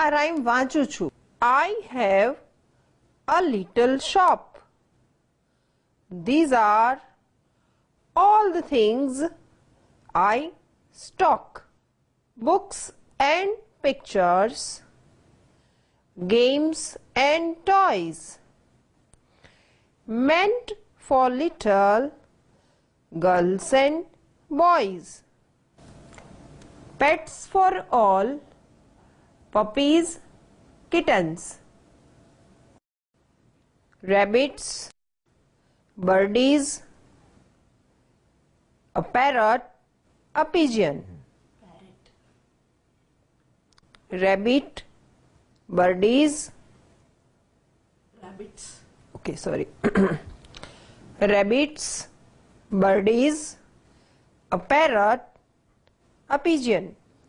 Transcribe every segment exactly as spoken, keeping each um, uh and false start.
આ રાઇમ વાંચું છું. I have a little shop. These are all the things I stock. Books and pictures, games and toys, meant for little girls and boys. Pets for all, puppies, kittens, rabbits, birdies, a parrot, a pigeon. Rabbit, birdies, rabbits, okay, sorry. Rabbits, birdies, a parrot, a pigeon.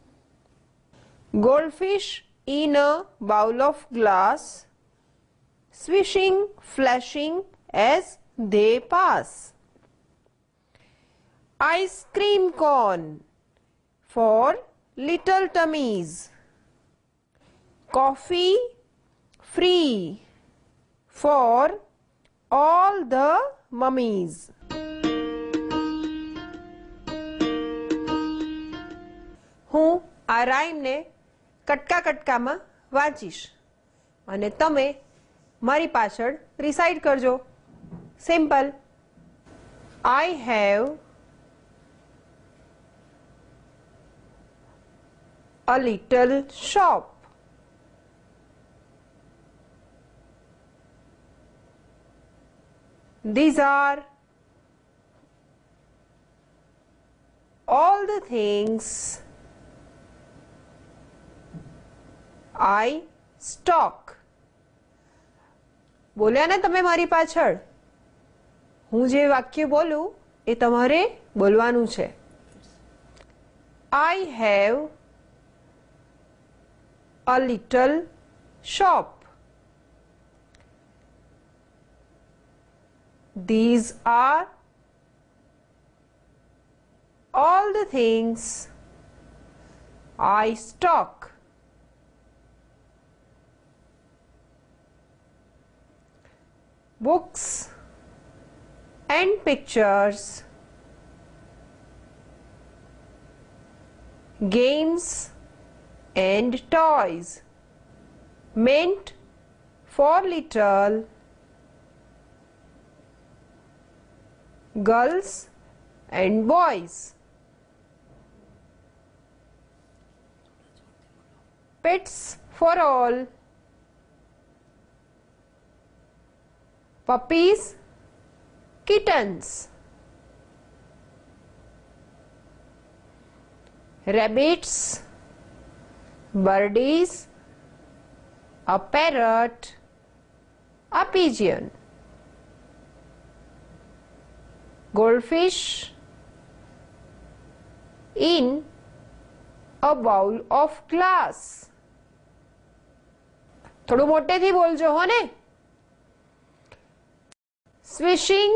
Goldfish in a bowl of glass, swishing, flashing as they pass. Ice cream cone for little tummies. Coffee free for all the mummies. હું આ રાઇમને કટકા કટકામાં વાંચીશ અને તમે મારી પાછળ recite કરજો. Simple. I have a little shop. These are all the things I stock. બોલ્યા ને તમે મારી પાછળ? હું જે વાક્ય બોલું એ તમારે બોલવાનું છે. I have a little shop. These are all the things I stock. Books and pictures, games and toys, meant for little girls and boys. Pets for all, puppies, kittens, rabbits, birdies, a parrot, a pigeon. Goldfish in a bowl of glass. થોડું મોટેથી બોલજો હો ને. Swishing,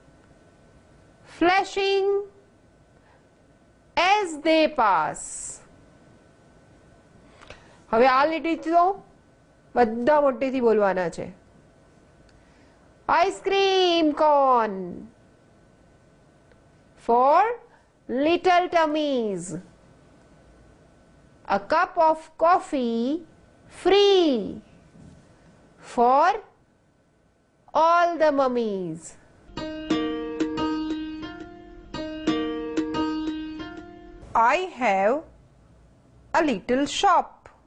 flashing as they pass. હવે આ લીટી તો બધા મોટેથી બોલવાના છે. Ice cream cone for little tummies. A cup of coffee free for all the mummies. I have a little shop.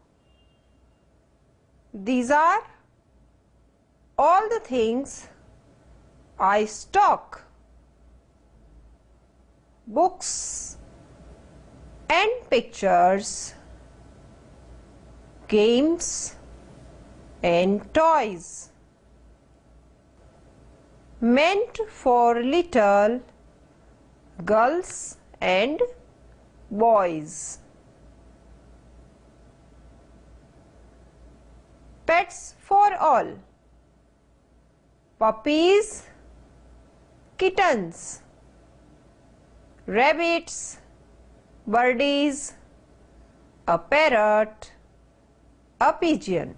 These are all the things I stock. Books and pictures, games and toys, meant for little girls and boys. Pets for all, puppies, kittens, rabbits, birdies, a parrot, a pigeon.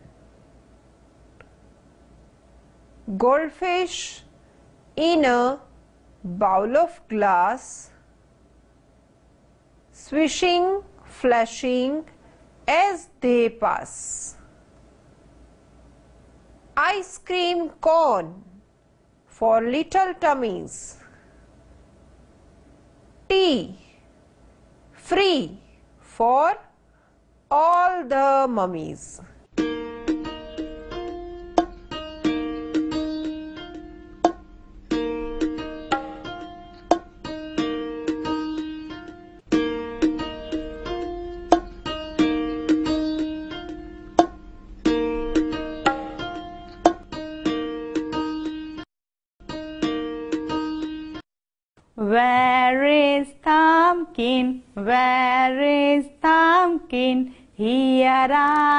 Goldfish in a bowl of glass, swishing, flashing as they pass. Ice cream cone for little tummies. Tea free for all the mummies. Where is Thumbkin? Where is Thumbkin? Here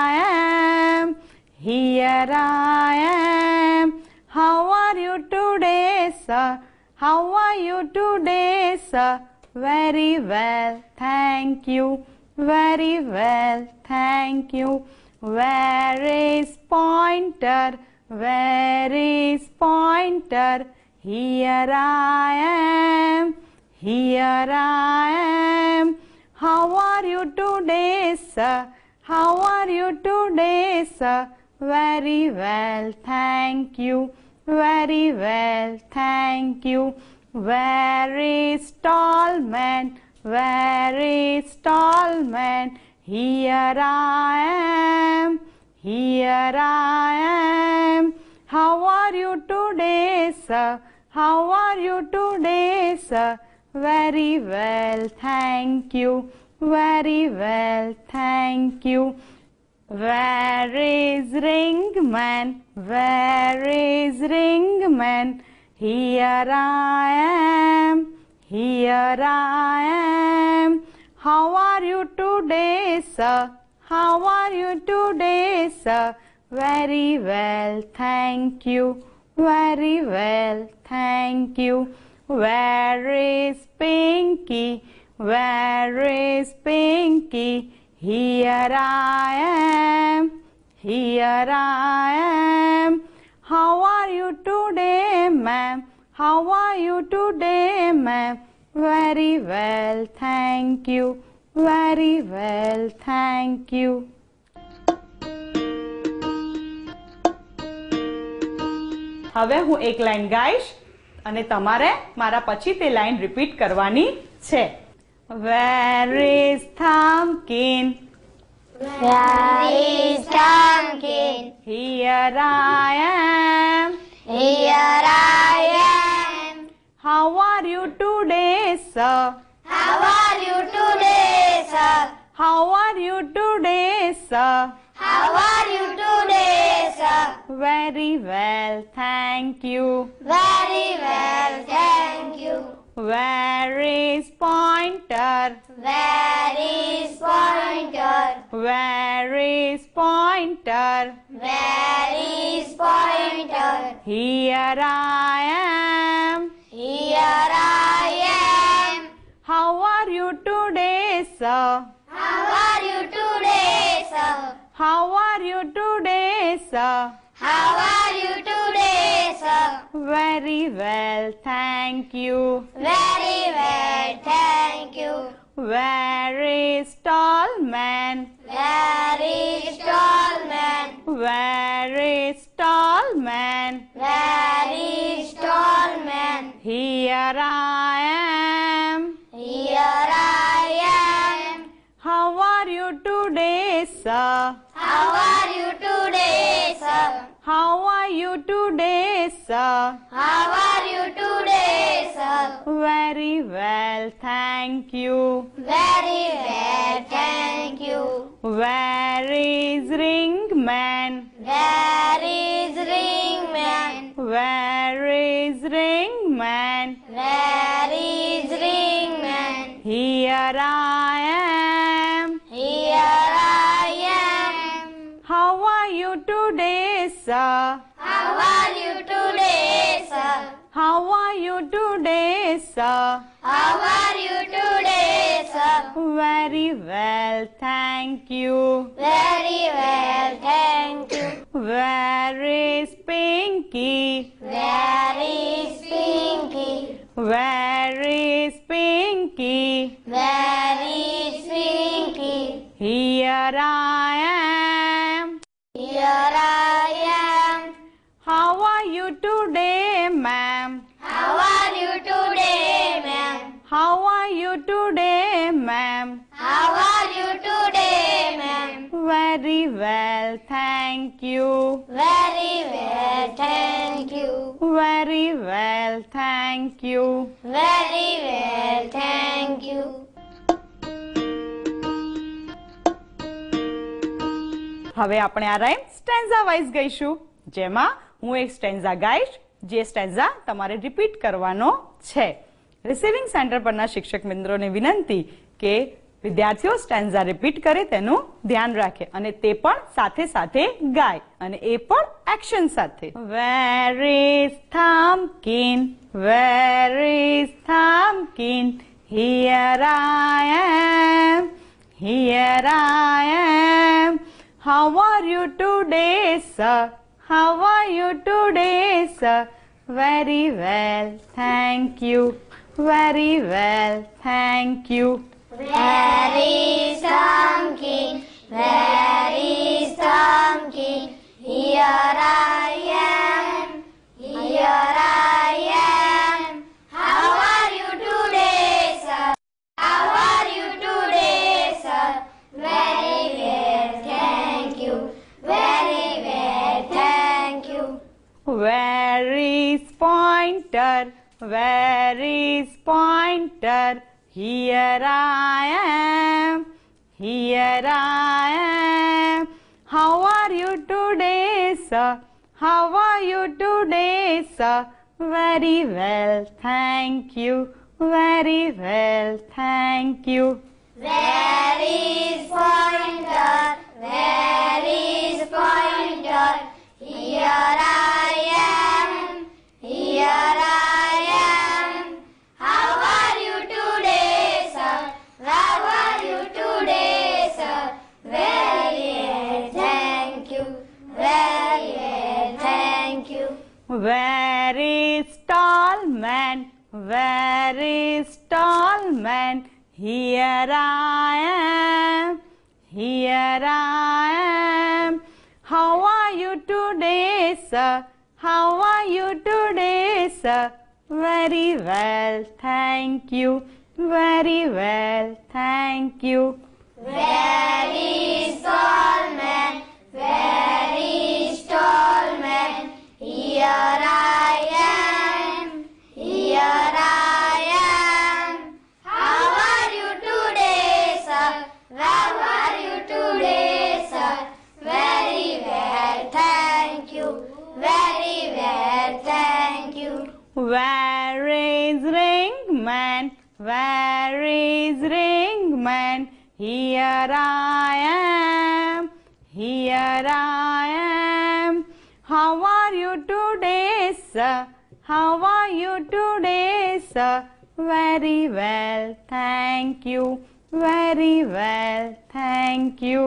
I am, here I am. How are you today, sir? How are you today, sir? Very well, thank you. Very well, thank you. Where is Pointer? Where is Pointer? Here I am, here I am. How are you today, sir? How are you today, sir? Very well, thank you. Very well, thank you. Where is Tall Man? Where is Tall Man? Here I am, here I am. How are you today, sir? How are you today, sir? Very well, thank you. Very well, thank you. Where is Ringman? Where is Ringman? Here I am, here I am. How are you today, sir? How are you today, sir? Very well, thank you. Very well, thank you. Where is Pinky? Where is Pinky? Here I am, here I am. How are you today, ma'am? How are you today, ma'am? Very well, thank you. Very well, thank you. હવે હું એક line ગાઈશ અને તમારે મારા પછી તે line repeat કરવાની છે. Where is Thumbkin? Where is Thumbkin? Here I am, Here I am. how are you today, sir? How are you today, sir? How are you today, sir? How are you today, sir? Very well, thank you. Very well, thank you. Where is Pointer? Where is Pointer? Where is Pointer? Where is Pointer? Here I am. Here I am. How are you today, sir? How are you today, sir? How are you today, sir? How are you today, sir? Very well, thank you. Very well, thank you. Where is Tall Man? Where is Tall Man? Where is Tall Man? Where is Tall Man? Here I am. Here I am. How are you today, sir? How are you today, sir? How are you today, sir? How are you today, sir? Very well, thank you. Very well, thank you. Where is Ringman? Where is Ringman? Where is Ringman? Where is Ringman? Here I am. Here I am. How are you today, sir? How are you today, sir? How are you today, sir? How are you today, sir? Very well, thank you. Very well, thank you. Where is Pinky? Where is Pinky? Where is Pinky? Where is Pinky? Here I am. Here I am. How are you today, ma'am? How are you today, ma'am? How are you today, ma'am? How are you today, ma'am? Very well, thank you. Very well, thank you. Very well, thank you. Very well, thank you. હવે આપણે આ rhyme સ્ટેન્ઝા wise ગાઈશું, જેમાં હું એક સ્ટેન્ઝા ગાઈશ, જે સ્ટેન્ઝા તમારે repeat કરવાનો છે. રિસીવિંગ સેન્ટર પરના શિક્ષક મિત્રોને વિનંતી કે વિદ્યાર્થીઓ સ્ટેન્ઝા રિપીટ કરે તેનું ધ્યાન રાખે અને તે પણ સાથે સાથે ગાય, અને એ પણ એક્શન સાથે. Where is Thumbkin? Where is Thumbkin? Here I am. Here I am. How are you today, sir? How are you today, sir? Very well, thank you. Very well, thank you. Where is Thumbkin? Where is Thumbkin? Here I am. Here I am. How are you today, sir? How are you today, sir? Very well, thank you. Very well, thank you. Where is Pointer? Where is Pointer? Here I am. Here I am. How are you today, sir? How are you today, sir? Very well, thank you. Very well, thank you. Where is Pointer? Where is Pointer? Here I am. Here I am. How are you today, sir? How are you today, sir? Very well, thank you. Very well, thank you. Where is tall man? Where is tall man? Here I am. Here I am. How are you today, sir? How are you today, sir? Very well, thank you. Very well, thank you. Where is tall man? Where is tall man? Here I am. Here I am. How are you today, sir? How are you today, sir? Very well, thank you. Very well, thank you. Where is Ringman? Where is Ringman? Here I am. Here I am. How are you today, sir? How are you today, sir? Very well, thank you. Very well, thank you.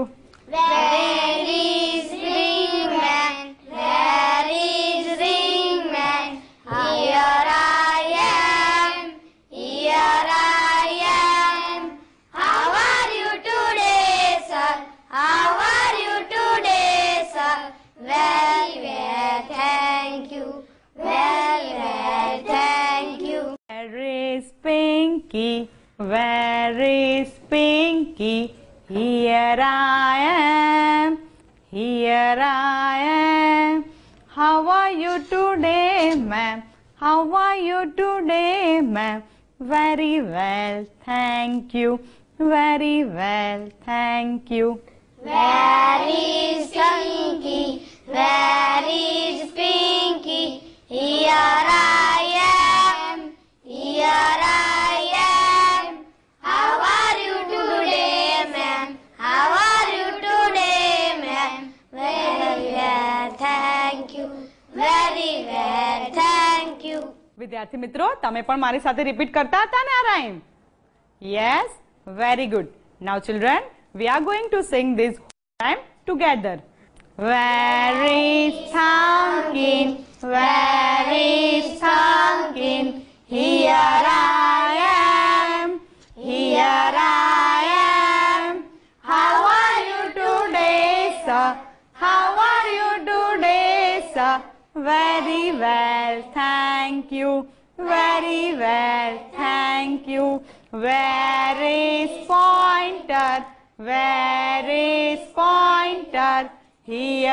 Where is Ringman? Where is Ringman? Here I am. Here I am. How are you today, sir? How are you today, sir? Very well, thank you. Very well, thank you. Where is Pinky? Where is Pinky? Here I am. Here I am. How are you today, ma'am? How are you today, ma'am? Very well, thank you. Very well, thank you. Where is Pinky? Where is Pinky? Here I am. Here I am. How are you today, ma'am? How are you today, ma'am? Very well, thank you. Very well, વિદ્યાર્થી મિત્રો, તમે પણ મારી સાથે repeat કરતા હતા ને આ rhyme? Yes, Very good. Now children, we are going to sing this rhyme together. Where is Thamkin? Where is Thamkin? Here I am. Here I am. How are you today, sir? How are you today, sir? Very well, thank you. Very well, thank you. Where is Pointer? Where is Pointer? Here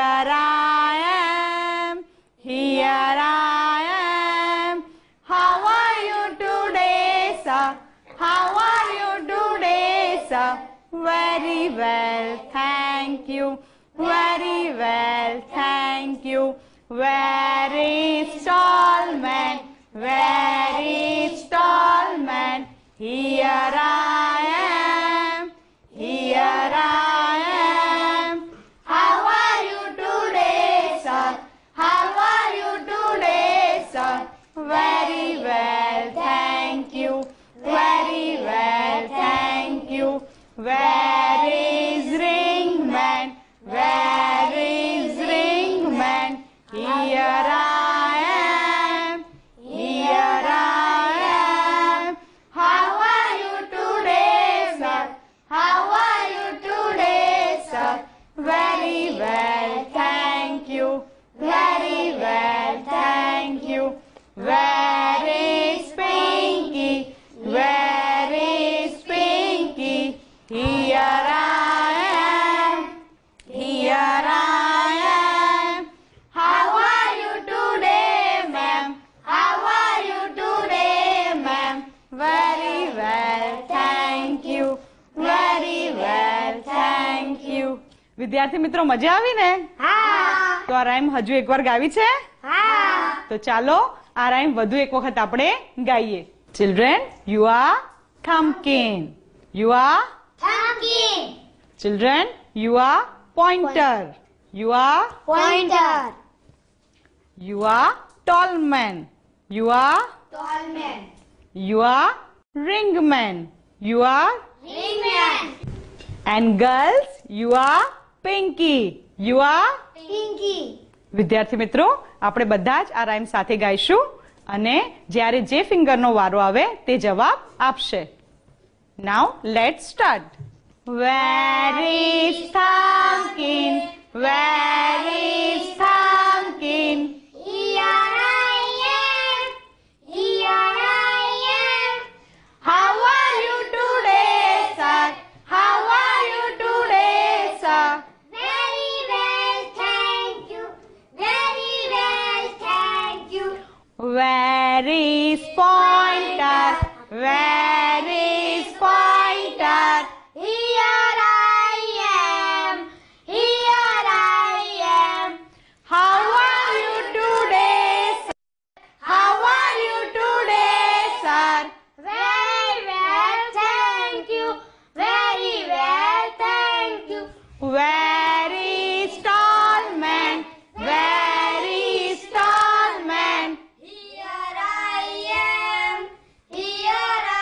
I am. Here I am. How are you today, sir? How are you today, sir? Very well, thank you. Very well, thank you. Where is tall man? Where is tall man? Here I am. Here I am. How are you today, sir? How are you today, sir? Very well, thank you. Very well, thank you. Where is Ringman? Where is Ringman? Here I am. Here I am. How are you today, sir? How are you today, sir? Very well, thank you. Very well, thank you. Where is Pinky? Where is Pinky? Here I am. Here I am. How are you today, ma'am? How are you today, ma'am? Very well, thank you. Very well, thank you. વિદ્યાર્થી મિત્રો મજા આવી ને? હા. તો આ rhyme હજુ એકવાર ગાવી છે? હા. તો ચાલો આ રાઈમ વધુ એક વખત આપણે ગાઈએ. Children, you are Thumbkin. You are Thumbkin. children, you are Pointer. You are Pointer. you are Tall man. You are Tall man. you are Ringman. You are Ringman. and girls, you are Pinky. You are Pinky. વિદ્યાર્થી મિત્રો આપણે બધા જ આ rhyme સાથે ગાઈશું અને જ્યારે જે ફિંગરનો વારો આવે તે જવાબ આપશે. Now let's start. Where is Thumbkin? Where is Thumbkin? Here I am. Here I am. How are you today, sir? How are you today, sir? Very well, thank you. Very well, thank you. Where is Pointer? Where is Pointer? Here I am. Here I am. How are you today, sir? How are you today, sir? Very well, thank you. Very well, thank you. Where is tall man? Where is tall man? Here I am. Here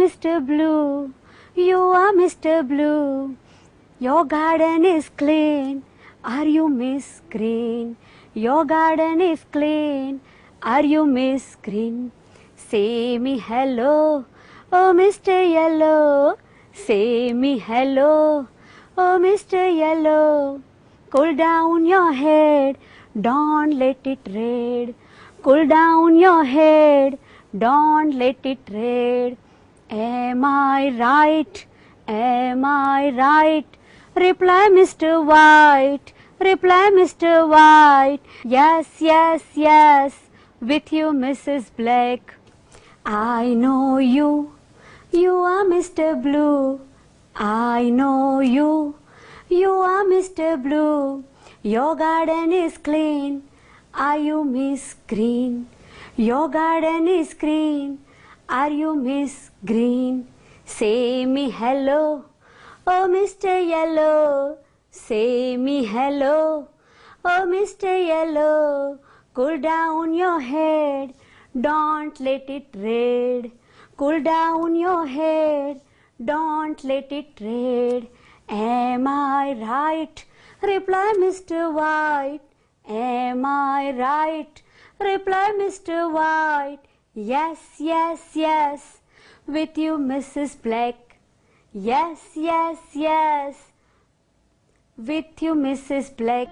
Mister Blue. You are Mister Blue. Your garden is clean. Are you Miss Green? Your garden is clean. Are you Miss Green? Say me hello, oh Mister Yellow. Say me hello, oh Mister Yellow. Cool down your head, don't let it rain. Cool down your head, don't let it rain. Am I right? Am I right? Reply Mister White, reply Mister White. Yes, yes, yes, with you Missus Black. I know you, you are Mister Blue. I know you, you are Mister Blue. Your garden is clean. Are you Miss Green? Your garden is green. Are you Miss Green? Say me hello, oh Mister Yellow. Say me hello, oh Mister Yellow. Cool down your head, don't let it rain. Cool down your head, don't let it rain. Am I right? Reply Mister White. Am I right? Reply Mister White. Yes, yes, yes, with you Missus Black. Yes, yes, yes, with you Missus Black.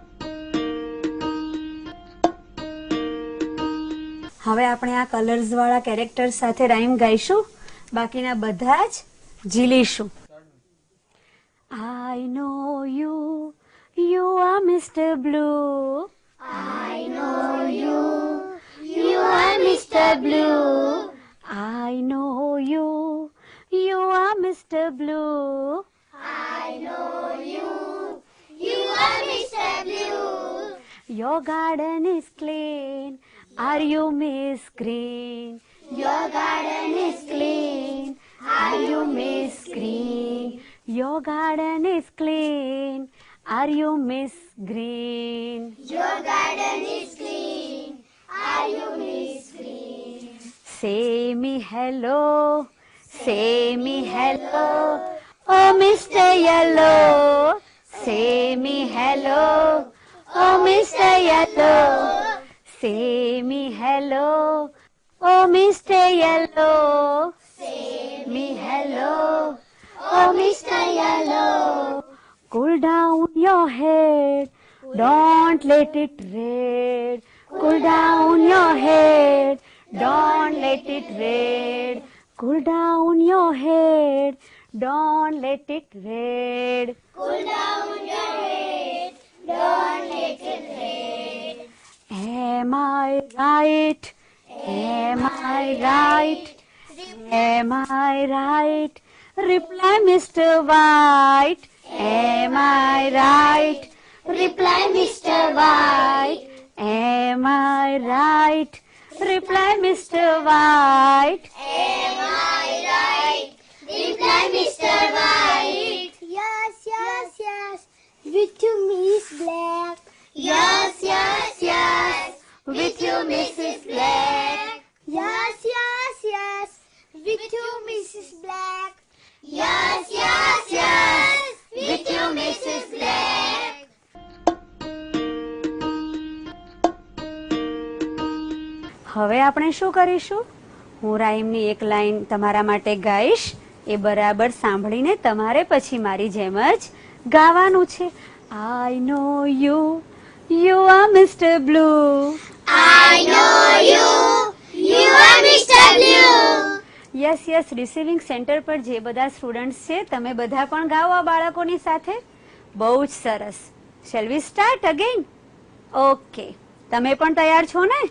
હવે આપણે આ colours વાળા character સાથે rhyme ગાઈશું, બાકીના બધા જ ઝીલીશું. I know you, you are Mister Blue. I know you, you are Mister Blue. I know you, you are Mister Blue. I know you, you are Mister Blue. Your garden is clean. Are you Miss Green? Your garden is clean. Are you Miss Green? Your garden is clean. Are you Miss Green? Your garden is clean. Are you Miss Green? Say me hello, say me hello, oh Mister Yellow. Say me hello, oh Mister Yellow. Say me hello, oh Mister Yellow. Say Me hello, oh Mister Yellow. cool down your head, don't let it rain. Cool down your head, don't let it rain. Cool down your head, don't let it rain. Cool down your head, don't let it rain. Am I right? Am I right? Am I right? Reply Mister White. Am I right? Reply Mister White. Am I right? Reply Mister White. Am I right? Reply Mister White. Yes, yes, yes, with you Miss Black. Yes, yes, yes, with you Missus Black. Yes, yes, yes, with you Missus Black. Yes, yes, yes, with you Missus Black. હવે આપણે શું કરીશું? હું રાઈમની એક line તમારા માટે ગાઈશ, એ બરાબર સાંભળીને તમારે પછી મારી જેમ જ ગાવાનું છે. I know you, you are Mister Blue. I know you, you are Mister Blue. Yes yes, receiving centre પર જે બધા સ્ટુડન્ટ્સ છે તમે બધા પણ ગાઓ આ બાળકોની સાથે. બહુ જ સરસ. Shall we start again? Okay, તમે પણ તૈયાર છો ને?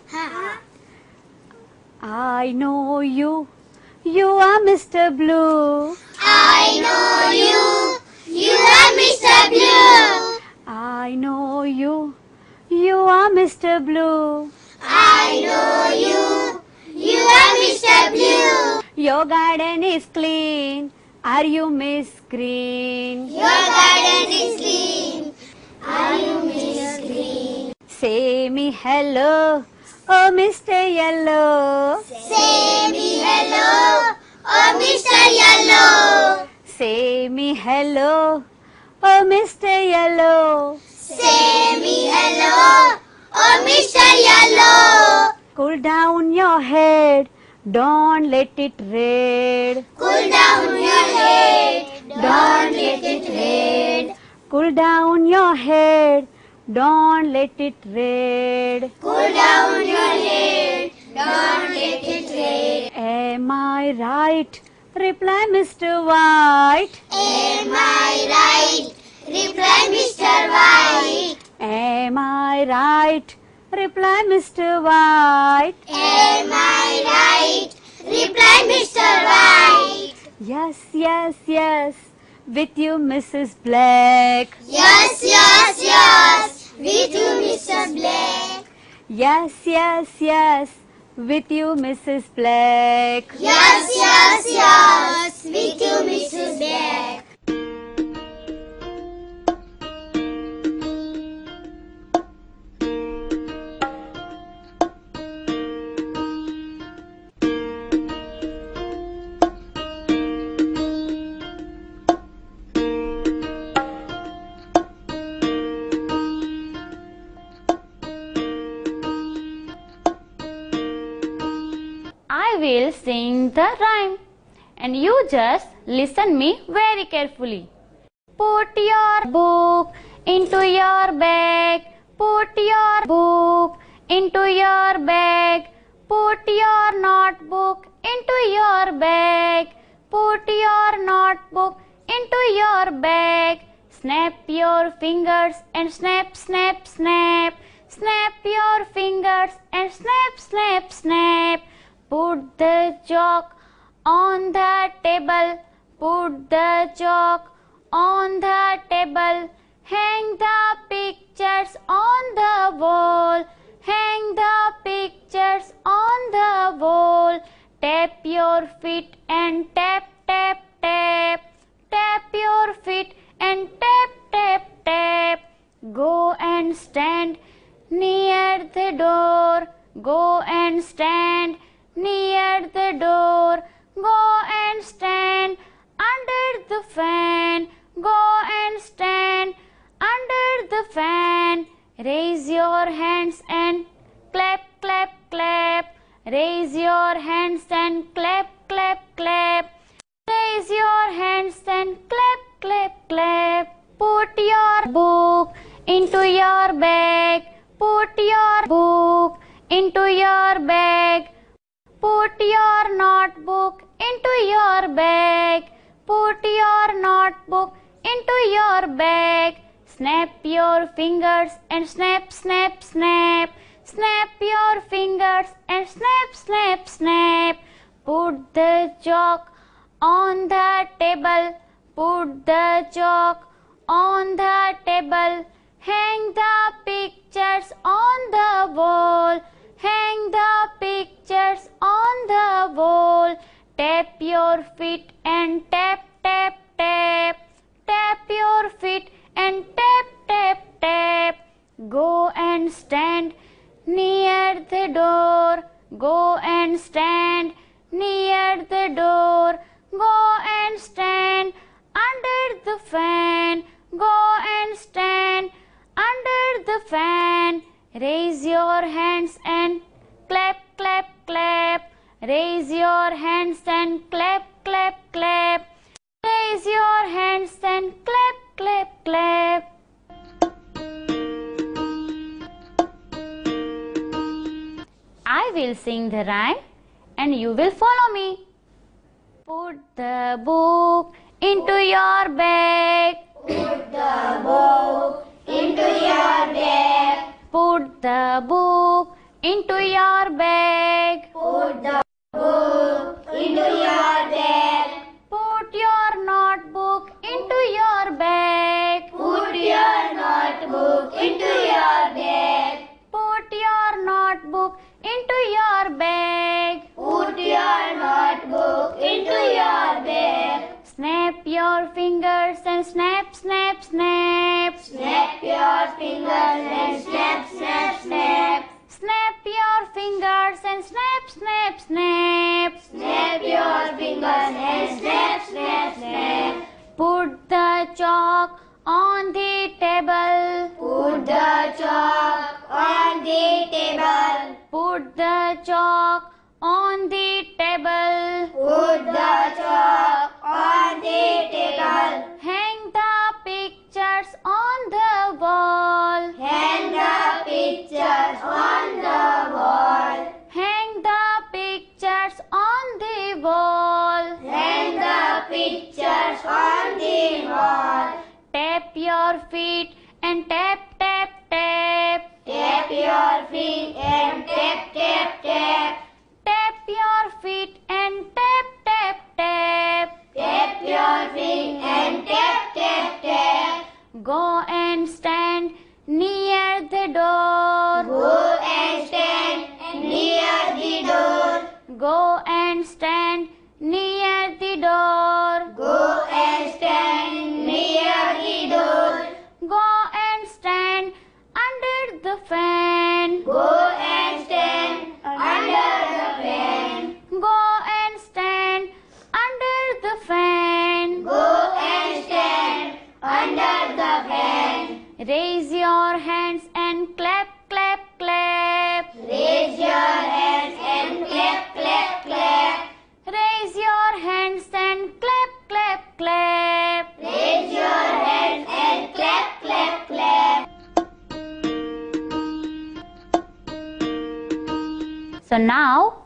I know you, you are Mister Blue. I know you, you are Mister Blue. I know you, you are Mister Blue. I know you, you are Mister Blue. Your garden is clean. Are you Miss Green? Your garden is clean. Are you Miss Green? Say me hello, oh Mister Yellow. Say me hello, oh Mister Yellow. Say me hello, oh Mister Yellow. Say me hello, oh Mister Yellow. Cool down your head, don't let it rain. Cool down your head, don't let it rain. Cool down your head, don't let it rain. Cool down your head, don't let it rain. Am I right? Reply Mister White. Am I right? Reply Mister White. Am I right? Reply Mister White. Am I right? Reply Mister White. Yes, yes, yes. With you, Missus Black. Yes, yes, yes. With you, Mister Black. Yes, yes, yes. With you, Missus Black. Yes, yes, yes. With you, Missus Black. I will sing the rhyme and you just listen me very carefully. Put your book into your bag. Put your book into your bag. Put your notebook into your bag. Put your notebook into your bag. Snap your fingers and snap, snap, snap. Snap your fingers and snap, snap, snap. Put the chalk on the table. Put the chalk on the table. Hang the pictures on the wall. Hang the pictures on the wall. Tap your feet and tap, tap, tap. Tap your feet and tap, tap, tap. Go and stand near the door. Go and stand near the door. Go and stand under the fan. Go and stand under the fan. Raise your hands and clap, clap, clap. Raise your hands and clap, clap, clap. Raise your hands and clap, clap, clap. Put your book into your bag. Put your book into your bag. Put your notebook into your bag. Put your notebook into your bag. Snap your fingers and snap, snap, snap. Snap your fingers and snap, snap, snap. Put the chalk on the table. Put the chalk on the table. Hang the pictures on the wall. Hang the pictures on the wall. Tap your feet and tap, tap, tap. Tap your feet and tap, tap, tap. Go and stand near the door. Go and stand near the door. Go and stand under the fan. Go and stand under the fan. Raise your hands and clap, clap, clap. Raise your hands and clap, clap, clap. Raise your hands and clap, clap, clap. I will sing the rhyme and you will follow me. Put the book into your bag. Put the book into your bag. Put the book into your bag. Put the book into your bag. Put your notebook into your bag. Put your notebook into your bag. Put your notebook into your bag. Put your notebook into your bag. Snap your fingers and snap, snap, snap. Snap your fingers and snap, snap, snap. Snap your fingers and and snap, snap, snap. Snap your fingers and snap, snap, snap. Put the chalk on the table. Put the chalk on the table. Put the chalk on the table. Put the chalk on the table. Hang the pictures on the wall. Hang the pictures on the wall. Hang the pictures on the wall. Hang the pictures on the wall. Tap your feet and tap, tap, tap. Tap your feet and tap, tap, tap. Tap your feet and tap, tap, tap. Tap your feet and tap, tap, tap. Go and stand near the door. Go and stand near the door. Go and stand near the door. Go and stand near the door. Go and stand under the fan. Go and stand under the fan. Go and stand under the fan. Go and stand under the fan. Raise your hands and clap, clap, clap. Raise your hands and clap, clap, clap. Raise your hands and clap, clap, clap. Raise your hands and clap, clap, clap. So now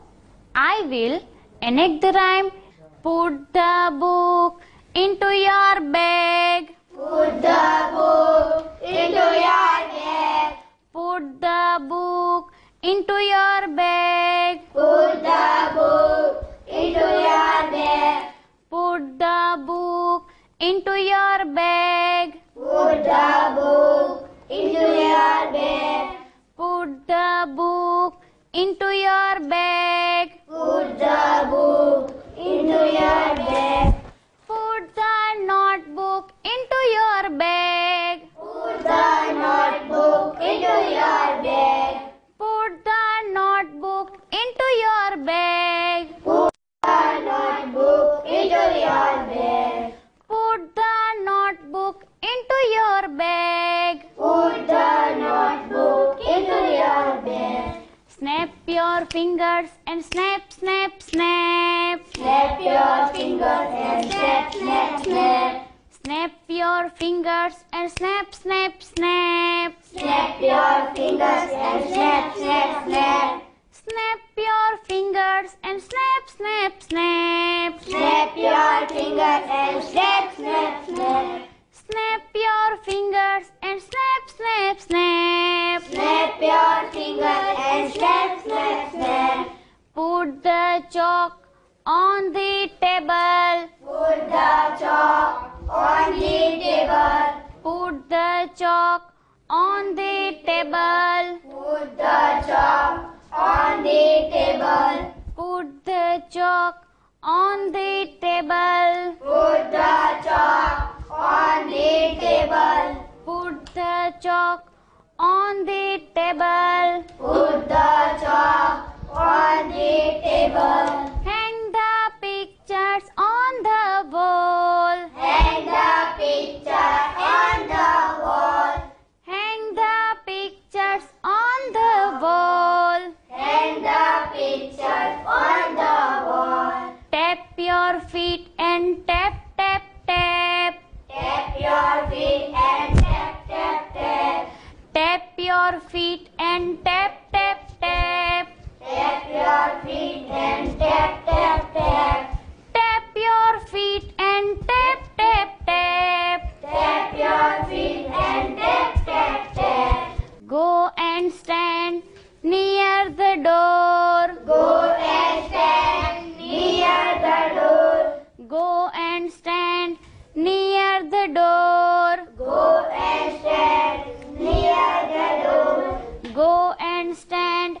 I will enact the rhyme. Put the book into your bag. Put the book into your bag. Put the book into your bag. Put the book into your bag. Put the book into your bag. Put the book into your bag. Put the book into your bag. Put the book into your bag. Put the notebook into your bag. Put the notebook into your bag. Put the notebook into your bag. Put the notebook into your bag. Put the notebook into your bag. Put the notebook into your bag. Snap your fingers and snap, snap, snap. Snap your fingers and snap, snap, snap. Snap your fingers and snap, snap, snap. Snap your fingers and snap, snap, snap. Snap your fingers and snap, snap, snap. Snap your fingers and snap, snap, snap. Snap your fingers and snap, snap, snap. Snap your fingers and snap, snap, snap. Put the chalk on the table. Put the chalk on the table. Put the chalk on the table. Put the chalk on the table. Put the chalk on the table. Put the chalk on the table. Put the chalk on the table. Put the chalk on the table. Hang the pictures on the wall. Hang the picture on the wall. Hang the pictures on the wall. Hang the picture on the wall. Tap your feet and tap, tap, tap. Tap your feet and tap, tap, tap. Tap your feet and tap, tap, tap. Tap your feet and tap, tap, tap. Tap your feet and tap, tap, tap. Tap your feet and tap, tap, tap. Go and stand near the door. Go and stand near the door. Go and stand near the door. Go and stand near the door. Go and stand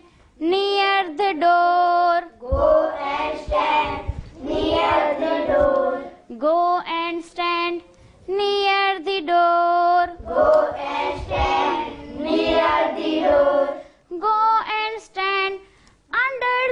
near the door. Go and stand near the door. Go and stand near the door. Go and stand near the door. Go and stand under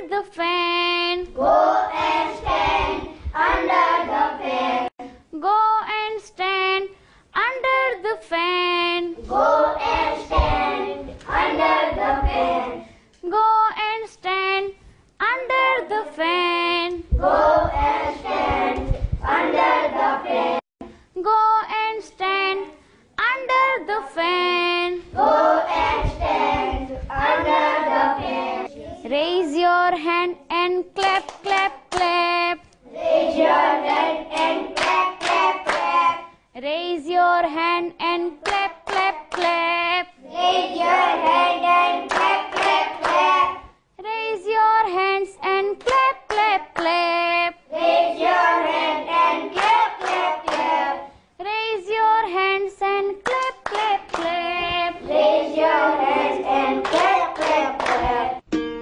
the fan. Go and stand under the fan. Raise your hand and clap, clap, clap. Raise your hand and clap, clap, clap. Raise your hand and clap, clap, clap. Raise your hand and clap, clap, clap. Raise your hands and clap, clap, clap. Raise your hand and clap, clap, clap. Raise your hands and clap, clap, clap. Raise your hands and clap, clap, clap.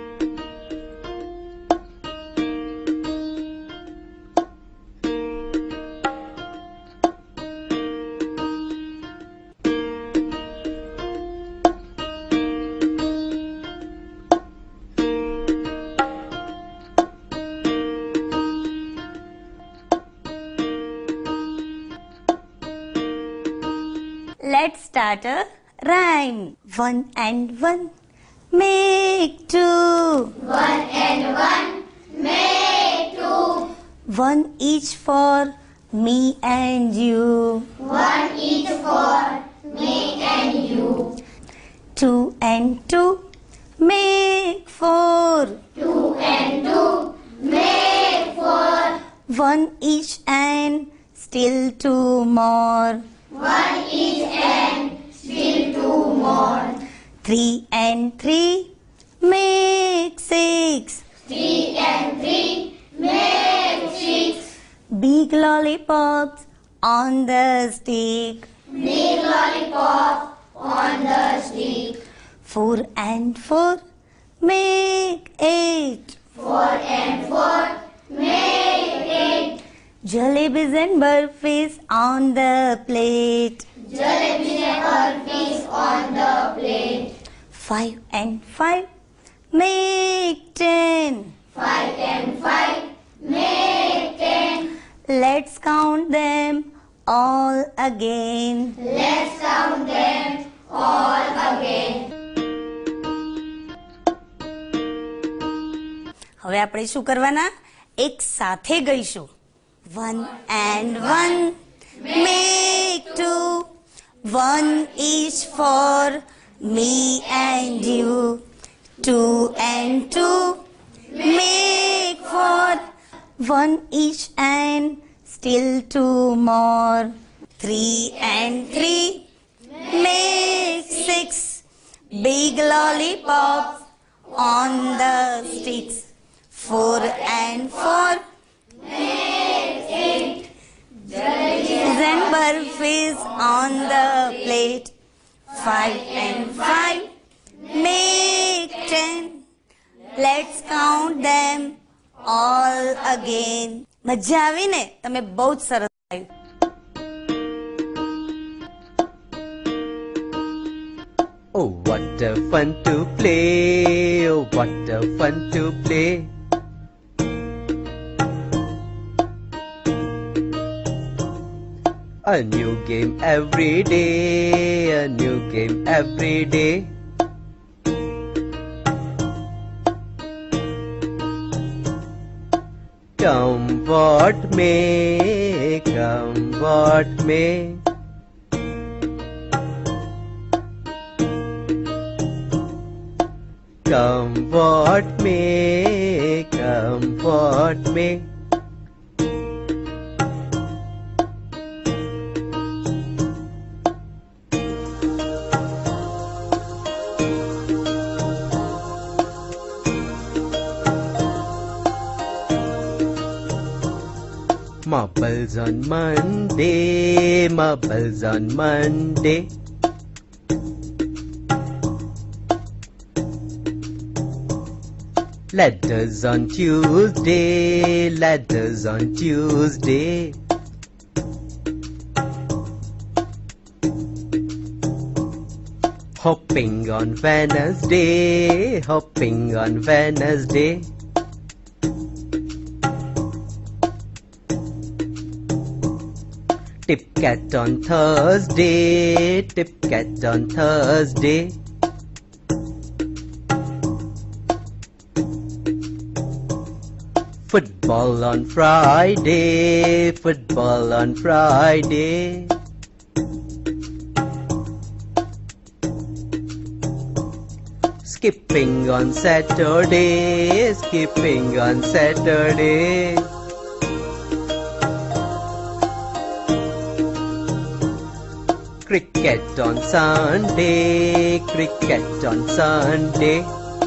Let's start a rhyme. One and one make two. One and one make two. One each for me and you. One each for me and you. Two and two make four. Two and two make four. One each and still two more. One each and still two more. Three and three make six. Three and three make six. Big lollipops on the stick. Big lollipop on the stick. Four and four make eight. Four and four make eight. Jalebis and burfis on the plate. Jalebis and burfis on the plate. Five and five make ten. Five and five make ten. Let's count them all again. Let's count them all again. હવે આપણે શું કરવાના? એક સાથે ગઈશું. One and one make two. One each for me and you. Two and two make four. One each and still two more. Three and three make six. Big lollipops on the sticks. Four and four make eight. Jalebis and burfis on the plate. Five and five make ten. Let's count them all again. મજા આવી ને? તમે બહુ જ સરસ ગાયું. Oh, what a fun to play! Oh, what a fun to play! A new game every day, a new game every day. Come what may, come what may. Come what may, come what may. Marbles on Monday, marbles on Monday. Ladders on Tuesday, ladders on Tuesday. Hopping on Wednesday, hopping on Wednesday. Tip cat on Thursday, tip cat on Thursday. Football on Friday, football on Friday. Skipping on Saturday, skipping on Saturday. Cricket on Sunday, cricket on Sunday.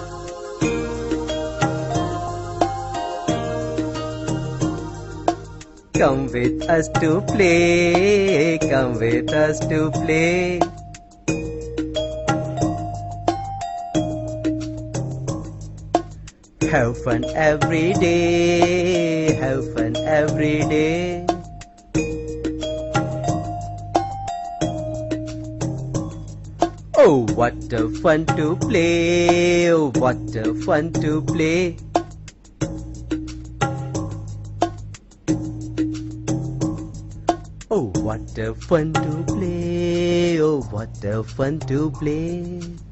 Come with us to play, come with us to play. Have fun every day, have fun every day. Oh, what a fun to play, oh, what a fun to play. Oh, what a fun to play, oh, what a fun to play.